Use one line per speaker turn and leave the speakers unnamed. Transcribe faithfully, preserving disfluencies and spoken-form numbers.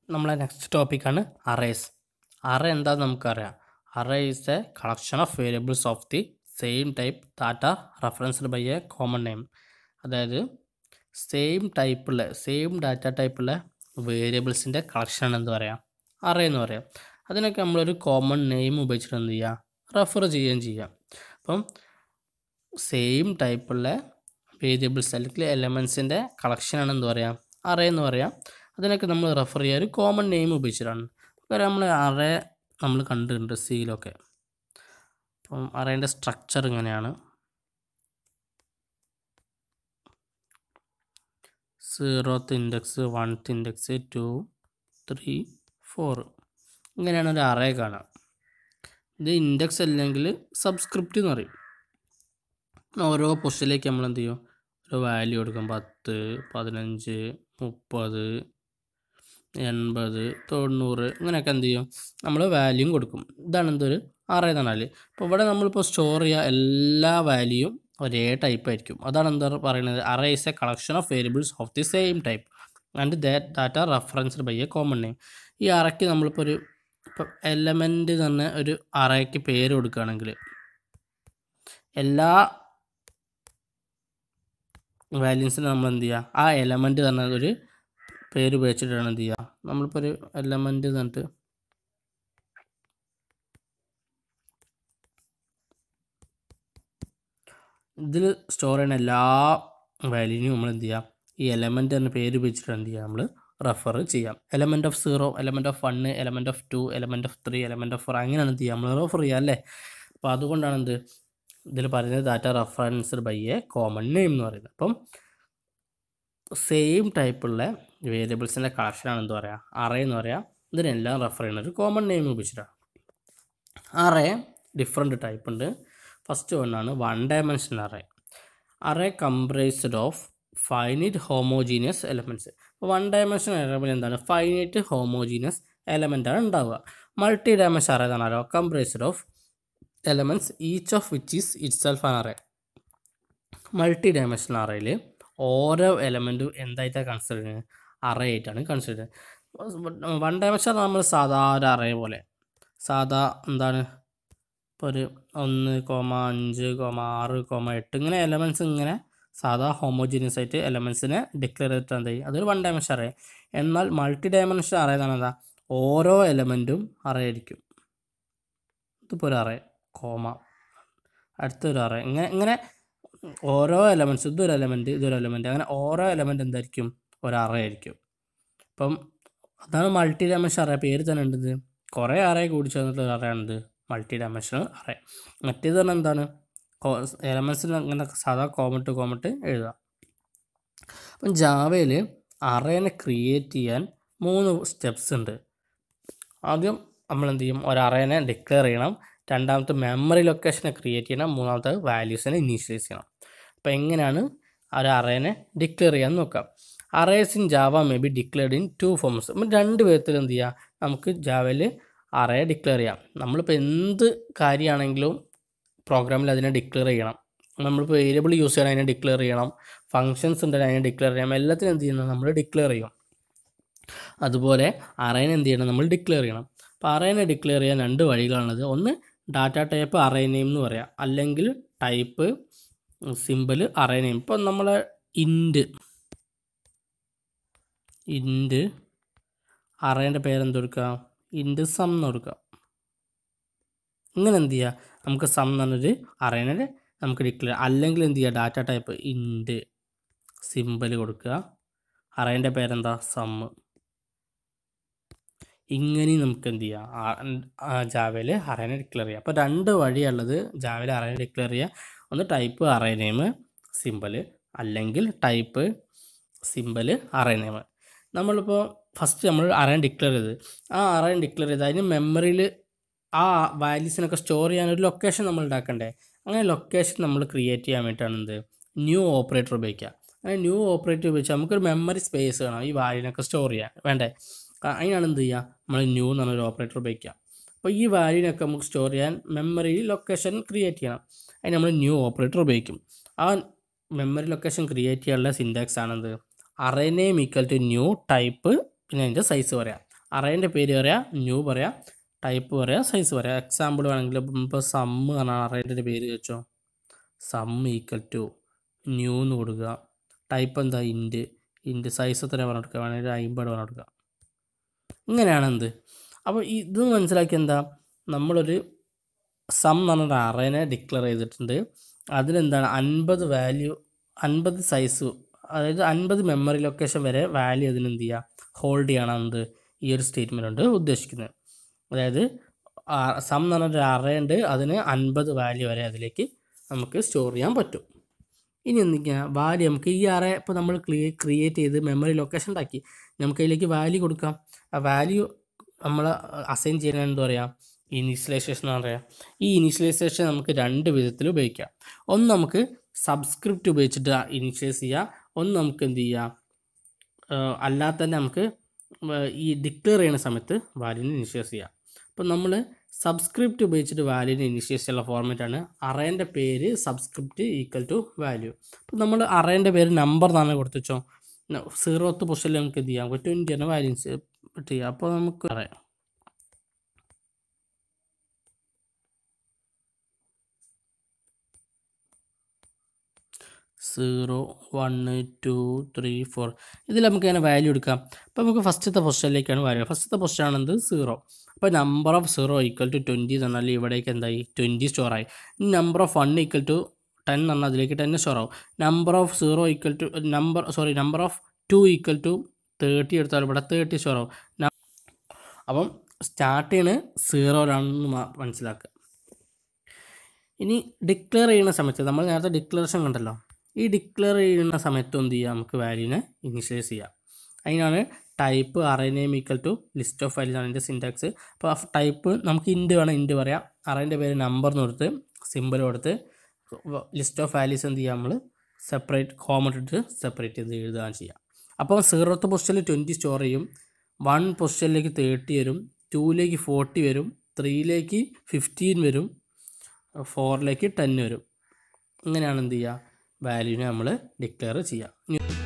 നമ്മളെ നെക്സ്റ്റ് ടോപ്പിക്കാണ് arrays. Array എന്താണെന്ന് നമുക്കറിയാം. Array is a collection of variables of the same type that are referenced by a common name. അതായത് same ടൈപ്പുള്ള same data ടൈപ്പുള്ള വേരിയബിൾസിൻ്റെ കളക്ഷനാണ് എന്ത് പറയാം, അറേ എന്ന് പറയാം. അതിനൊക്കെ നമ്മളൊരു കോമൺ നെയിം ഉപയോഗിച്ചിട്ട് എന്ത് ചെയ്യുക, റെഫർ ചെയ്യുകയും ചെയ്യാം. അപ്പം സെയിം ടൈപ്പുള്ള വേരിയബിൾസ് അല്ലെങ്കിൽ എലമെൻസിൻ്റെ കളക്ഷനാണ് എന്ത് പറയാം, അറേ എന്ന് പറയാം. അതിനൊക്കെ നമ്മൾ റെഫർ ചെയ്യുക ഒരു കോമൺ നെയിം ഉപയോഗിച്ചിട്ടാണ്. കാരണം നമ്മൾ അറേ നമ്മൾ കണ്ടിട്ടുണ്ട് സിയിലൊക്കെ. അപ്പം അറേൻ്റെ സ്ട്രക്ചർ ഇങ്ങനെയാണ്. സീറോത്ത് ഇൻഡെക്സ്, വൺത്ത് ഇൻഡെക്സ്, ടു, ത്രീ, ഫോർ, ഇങ്ങനെയാണ് ഒരു അറേ കാണുക. ഇത് ഇൻഡെക്സ് അല്ലെങ്കിൽ സബ്സ്ക്രിപ്റ്റ് എന്ന് പറയും. ഓരോ പൊസിഷനിലേക്ക് നമ്മൾ എന്ത് ചെയ്യും, ഒരു വാല്യൂ കൊടുക്കും. പത്ത്, പതിനഞ്ച്, മുപ്പത്, എൺപത്, തൊണ്ണൂറ്, ഇങ്ങനെയൊക്കെ എന്ത് ചെയ്യും, നമ്മൾ വാല്യൂം കൊടുക്കും. ഇതാണ് എന്തൊരു അറേ എന്ന് പറഞ്ഞാൽ. അപ്പോൾ ഇവിടെ നമ്മളിപ്പോൾ സ്റ്റോർ ചെയ്യുക എല്ലാ വാല്യൂയും ഒരേ ടൈപ്പ് ആയിരിക്കും. അതാണ് എന്താ പറയുന്നത്, array is a collection of variables of the same type and that data referenced by a common name. ഈ അറയ്ക്ക് നമ്മളിപ്പോൾ ഒരു ഇപ്പം എലമെൻറ്റ് തന്നെ ഒരു അറയ്ക്ക് പേര് കൊടുക്കുകയാണെങ്കിൽ എല്ലാ വാല്യൂസിന് നമ്മൾ എന്ത് ചെയ്യുക, ആ എലമെൻറ്റ് തന്നെ ഒരു പേര് ഉപയോഗിച്ചിട്ടാണ് എന്ത് ചെയ്യുക. നമ്മളിപ്പോൾ ഒരു എലമെൻറ്റ് തന്നിട്ട് ഇതിൽ സ്റ്റോർ ചെയ്യുന്ന എല്ലാ വാല്യൂനും നമ്മൾ എന്ത് ചെയ്യുക, ഈ എലമെൻറ്റ് തന്നെ പേര് ഉപയോഗിച്ചിട്ട് എന്ത് ചെയ്യുക, നമ്മൾ റെഫർ ചെയ്യാം. Element of zero, element of one, element of two, element of three, element of four, അങ്ങനെയാണ് എന്ത് ചെയ്യുക, നമ്മൾ റെഫർ ചെയ്യുക അല്ലേ. അപ്പോൾ അതുകൊണ്ടാണ് എന്ത് ഇതിൽ പറയുന്നത് data referenced by a common name എന്ന് പറയുന്നത്. അപ്പം സെയിം ടൈപ്പുള്ള വേരിയബിൾസിൻ്റെ കളക്ഷനാണ് എന്ത് പറയുക, അറേ എന്ന് പറയുക. ഇതിനെല്ലാം റെഫർ ചെയ്യുന്ന ഒരു കോമൺ നെയിം ഉപയോഗിച്ചിട്ടാണ്. അറേ ഡിഫറെൻറ്റ് ടൈപ്പ് ഉണ്ട്. ഫസ്റ്റ് വണ്ണാണ് one dimensional array. Array comprised of finite homogeneous elements. അപ്പോൾ വൺ ഡയമെൻഷണൽ അറേ എന്താണ്, ഫൈനൈറ്റ് ഹോമോജീനിയസ് എലമെൻ്റാണ് ഉണ്ടാവുക. മൾട്ടി ഡയമെൻഷൻ അറേ എന്നാണല്ലോ comprised of elements each of which is itself an array. Multi dimensional അറേയിൽ ഓരോ എലമെൻറ്റും എന്തായിട്ടാണ് കൺസിഡർ ചെയ്യുന്നത്, അറേ ആയിട്ടാണ് കൺസിഡർ ചെയ്യുന്നത്. വൺ ഡയമെൻഷൻ നമ്മൾ സാധാരണ അറേ പോലെ സാധാ എന്താണ് ഇപ്പോൾ ഒരു ഒന്ന് കോമ അഞ്ച് കോമ ആറ് കോമ എട്ട് ഇങ്ങനെ എലമെൻറ്റ്സ് ഇങ്ങനെ സാധാ ഹോമോജീനിയസ് ആയിട്ട് എലമെൻറ്റ്സിനെ ഡിക്ലെയർ ചെയ്തിട്ട് എന്ത് ചെയ്യും, അതൊരു വൺ ഡയമെൻഷൻ അറേ. എന്നാൽ മൾട്ടി ഡയമെൻഷൻ അറേ എന്നാണ് എന്താ, ഓരോ എലമെൻറ്റും അറേ ആയിരിക്കും. ഇതിപ്പോൾ ഒരു അറേ കോമ അടുത്തൊരു അറേ, ഇങ്ങനെ ഇങ്ങനെ ഓരോ എലമെൻറ്റ്സ്, ഇതൊരു എലമെൻറ്റ് ഇതൊരു എലമെൻറ്റ്, അങ്ങനെ ഓരോ എലമെൻറ്റ് എന്തായിരിക്കും, ഒരു അറേ ആയിരിക്കും. അപ്പം അതാണ് മൾട്ടി ഡയമെൻഷൻ അറേ. പേര് തന്നെ ഉണ്ടത്, കുറേ അറേ കൂടി ചേർന്നിട്ടുള്ള അറേയാണിത് മൾട്ടി ഡയമെൻഷണൽ അറേ. മറ്റേത് പറഞ്ഞാൽ എന്താണ്, എലമെൻറ്റ്സിന് അങ്ങനെ സാധാ കോമട്ട് കോമട്ട് എഴുതുക. അപ്പം ജാവയിൽ അറേനെ ക്രിയേറ്റ് ചെയ്യാൻ മൂന്ന് സ്റ്റെപ്സ് ഉണ്ട്. ആദ്യം നമ്മൾ എന്ത് ചെയ്യും, ഒരു അറേനെ ഡിക്ലെയർ ചെയ്യണം. രണ്ടാമത്തെ മെമ്മറി ലൊക്കേഷനെ ക്രിയേറ്റ് ചെയ്യണം. മൂന്നാമത്തെ വാല്യൂസിനെ ഇനീഷ്യലൈസ് ചെയ്യണം. അപ്പോൾ എങ്ങനെയാണ് ഒരു അറേനെ ഡിക്ലെയർ ചെയ്യാമെന്ന് നോക്കാം. Arrays in Java may be declared in two forms. അപ്പം രണ്ട് വിധത്തിൽ എന്ത് ചെയ്യുക, നമുക്ക് ജാവയിൽ അറേ ഡിക്ലെയർ ചെയ്യാം. നമ്മളിപ്പോൾ എന്ത് കാര്യമാണെങ്കിലും പ്രോഗ്രാമിൽ അതിനെ ഡിക്ലെയർ ചെയ്യണം. നമ്മളിപ്പോൾ വേരിയബിൾ യൂസ് ചെയ്യണം, അതിനെ ഡിക്ലെയർ ചെയ്യണം. ഫങ്ഷൻസ് ഉണ്ടെങ്കിൽ അതിനെ ഡിക്ലെയർ ചെയ്യണം. എല്ലാത്തിനും എന്ത് ചെയ്യണം, നമ്മൾ ഡിക്ലെയർ ചെയ്യും. അതുപോലെ അറേനെ എന്ത് ചെയ്യണം, നമ്മൾ ഡിക്ലെയർ ചെയ്യണം. അപ്പോൾ അറേനെ ഡിക്ലെയർ ചെയ്യാൻ രണ്ട് വഴികളാണുള്ളത്. ഒന്ന് ഡാറ്റ ടൈപ്പ് അറേ നെയിം എന്ന് പറയാം, അല്ലെങ്കിൽ ടൈപ്പ് സിമ്പിൾ അറേ നെയിം. ഇപ്പം നമ്മൾ ഇൻറ്റ് ഇൻറ്റ് അറേൻ്റെ പേരെന്ത് കൊടുക്കുക, ഇൻറ്റ് സം എന്ന് കൊടുക്കുക. ഇങ്ങനെ എന്ത് ചെയ്യുക, നമുക്ക് സം എന്ന് പറഞ്ഞൊരു അറേനെ നമുക്ക് ഡിക്ലെയർ. അല്ലെങ്കിൽ എന്ത് ചെയ്യുക, ഡാറ്റ ടൈപ്പ് ഇൻറ്റ് സിമ്പിൾ കൊടുക്കുക, അറേൻ്റെ പേരെന്താ സമ്മ്. ഇങ്ങനെ നമുക്ക് എന്ത് ചെയ്യുക, ജാവയിൽ അറേനെ ഡിക്ലെയർ ചെയ്യുക. അപ്പോൾ രണ്ട് വഴിയുള്ളത് ജാവയിൽ അറേനെ ഡിക്ലെയർ ചെയ്യുക. ഒന്ന് ടൈപ്പ് അറേ നെയിം സിമ്പിൾ, അല്ലെങ്കിൽ ടൈപ്പ് സിമ്പിൾ അറേ നെയിം. നമ്മളിപ്പോൾ ഫസ്റ്റ് നമ്മൾ അറേനെ ഡിക്ലെയർ ചെയ്ത് ആ അറേനെ ഡിക്ലെയർ ചെയ്ത് അതിന് മെമ്മറിയിൽ ആ വാല്യൂസിനൊക്കെ സ്റ്റോർ ചെയ്യാനൊരു ലൊക്കേഷൻ നമ്മൾ ഉണ്ടാക്കണ്ടേ. അങ്ങനെ ലൊക്കേഷൻ നമ്മൾ ക്രിയേറ്റ് ചെയ്യാൻ വേണ്ടിയിട്ടാണ് എന്ത് ന്യൂ ഓപ്പറേറ്റർ ഉപയോഗിക്കുക. അങ്ങനെ ന്യൂ ഓപ്പറേറ്റർ ഉപയോഗിച്ച് നമുക്കൊരു മെമ്മറി സ്പേസ് വേണം ഈ വാല്യൂനൊക്കെ സ്റ്റോർ ചെയ്യാൻ വേണ്ടേ. അതിനാണ് എന്ത് ചെയ്യുക, നമ്മൾ ന്യൂ എന്ന് പറഞ്ഞൊരു ഓപ്പറേറ്റർ ഉപയോഗിക്കുക. അപ്പോൾ ഈ വാല്യൂനൊക്കെ നമുക്ക് സ്റ്റോർ ചെയ്യാൻ മെമ്മറിയിൽ ലൊക്കേഷൻ ക്രിയേറ്റ് ചെയ്യണം. അതിന് നമ്മൾ ന്യൂ ഓപ്പറേറ്റർ ഉപയോഗിക്കും. ആ മെമ്മറി ലൊക്കേഷൻ ക്രിയേറ്റ് ചെയ്യാനുള്ള സിൻറ്റാക്സ് ആണെന്ത്, array name equal to new type, പിന്നെ അതിൻ്റെ സൈസ് പറയാം. അറേൻ്റെ പേര് പറയാം, ന്യൂ പറയാം, ടൈപ്പ് പറയാം, സൈസ് പറയാം. എക്സാമ്പിൾ വേണമെങ്കിൽ ഇപ്പോൾ സമ്മ് എന്നാണ് അറേൻ്റെ പേര് വെച്ചോ, സം ഈക്വൽ ടു ന്യൂ എന്ന് കൊടുക്കുക. ടൈപ്പ് എന്താ, ഇൻറ്റ്. ഇൻറ്റ് സൈസ് എത്ര പറഞ്ഞു കൊടുക്കുക, വേണമെങ്കിൽ അമ്പത് പറഞ്ഞു കൊടുക്കുക. ഇങ്ങനെയാണ് എന്ത്. അപ്പോൾ ഇത് മനസ്സിലാക്കി എന്താ, നമ്മളൊരു സം എന്ന് പറഞ്ഞൊരു അറേനെ ഡിക്ലെയർ ചെയ്തിട്ടുണ്ട്. അതിലെന്താണ് അൻപത് വാല്യൂ, അൻപത് സൈസ്, അതായത് അൻപത് മെമ്മറി ലൊക്കേഷൻ വരെ വാല്യൂ അതിനെന്ത് ചെയ്യുക, ഹോൾഡ് ചെയ്യണം. എന്ത് ഈ ഒരു സ്റ്റേറ്റ്മെൻറ്റ് കൊണ്ട് ഉദ്ദേശിക്കുന്നത്. അതായത് സം എന്ന് പറഞ്ഞൊരു അറേ ഉണ്ട്, അതിന് അൻപത് വാല്യൂ വരെ അതിലേക്ക് നമുക്ക് സ്റ്റോർ ചെയ്യാൻ പറ്റും. ഇനി എന്തൊക്കെയാണ് വാല്യൂ, നമുക്ക് ഈ അറേ ഇപ്പോൾ നമ്മൾ ക്രിയേറ്റ് ചെയ്ത് മെമ്മറി ലൊക്കേഷൻ ഉണ്ടാക്കി, നമുക്ക് അതിലേക്ക് വാല്യൂ കൊടുക്കാം. ആ വാല്യൂ നമ്മൾ അസൈൻ ചെയ്യാൻ എന്താ പറയുക, ഇനീഷ്യലൈസേഷൻ എന്ന് പറയാം. ഈ ഇനീഷ്യലൈസേഷൻ നമുക്ക് രണ്ട് വിധത്തിൽ ഉപയോഗിക്കാം. ഒന്ന് നമുക്ക് സബ്സ്ക്രിപ്റ്റ് ഉപയോഗിച്ചിട്ട് ഇനീഷ്യലൈസ് ചെയ്യുക, ഒന്ന് നമുക്ക് എന്ത് ചെയ്യാം, അല്ലാതെ തന്നെ നമുക്ക് ഈ ഡിക്ലെയർ ചെയ്യുന്ന സമയത്ത് വാല്യൂവിനെ ഇനീഷ്യലൈസ് ചെയ്യാം. അപ്പോൾ നമ്മൾ സബ്സ്ക്രിപ്റ്റ് ഉപയോഗിച്ചിട്ട് വാല്യൂവിനെ ഇനീഷ്യലൈസ് ചെയ്യുന്ന ഫോർമാറ്റാണ് അറേൻ്റെ പേര് സബ്സ്ക്രിപ്റ്റ് ഈക്വൽ ടു വാല്യൂ. അപ്പോൾ നമ്മൾ അറേൻ്റെ പേര് നമ്പർ എന്നാണ് കൊടുത്തുവെച്ചോ, സീറോത്ത് പൊസിഷനിൽ നമുക്ക് എന്ത് ചെയ്യാം, നമുക്ക് ട്വൻറ്റി ആണ് വാല്യൂ ചെയ്യാം. അപ്പോൾ നമുക്ക് അറിയാം zero one two three four ഇതിൽ നമുക്ക് അങ്ങനെ വാല്യൂ എടുക്കാം. അപ്പോൾ നമുക്ക് ഫസ്റ്റത്തെ പൊസിഷനിലേക്കാണ് വാല്യൂ. ഫസ്റ്റത്തെ പൊസിഷൻ ആണെന്ത് സീറോ. അപ്പോൾ number of zero equal to twenty എന്ന് പറഞ്ഞാൽ ഇവിടേക്ക് എന്തായി, ട്വൻറ്റി സ്റ്റോറായി. Number of one equal to ten എന്ന് പറഞ്ഞാൽ അതിലേക്ക് ടെൻ സ്റ്റോർ ആവും. Number of zero equal to number sorry number of two equal to thirty എടുത്താൽ ഇവിടെ തേർട്ടി സ്റ്റോർ ആവും. അപ്പം സ്റ്റാർട്ട് ചെയ്യണ സീറോയിലാണെന്ന് മനസ്സിലാക്കുക. ഇനി ഡിക്ലെയർ ചെയ്യുന്ന സമയത്ത് നമ്മൾ നേരത്തെ ഡിക്ലറേഷൻ കണ്ടല്ലോ, ഈ ഡിക്ലെയർ ചെയ്യുന്ന സമയത്ത് എന്ത് ചെയ്യുക, നമുക്ക് വാല്യൂവിനെ ഇനിഷ്യലൈസ് ചെയ്യാം. അതിനാണ് type array name equal to list of values ആണ് ഇതിൻ്റെ സിൻടാക്സ്. അപ്പോൾ ടൈപ്പ് നമുക്ക് ഇൻറ്റ് വേണം, ഇൻറ്റ് പറയാം. അറേൻ്റെ പേര് നമ്പർ എന്ന് കൊടുത്ത് സിമ്പിൾ കൊടുത്ത് ലിസ്റ്റ് ഓഫ് വാല്യൂസ് എന്ത് ചെയ്യുക, നമ്മൾ സെപ്പറേറ്റ് കോമ ഇട്ടിട്ട് സെപ്പറേറ്റ് ചെയ്ത് എഴുതുകയാണ് ചെയ്യുക. അപ്പോൾ സീറോത്ത് പൊസിഷനിൽ ട്വൻറ്റി സ്റ്റോർ ചെയ്യും, വൺ പൊസിഷനിലേക്ക് തേർട്ടി വരും, ടൂയിലേക്ക് ഫോർട്ടി വരും, ത്രീയിലേക്ക് ഫിഫ്റ്റീൻ വരും, ഫോറിലേക്ക് ടെൻ വരും. ഇങ്ങനെയാണ് എന്ത് ചെയ്യുക, വാല്യൂവിനെ നമ്മൾ ഡിക്ലെയർ ചെയ്യുക.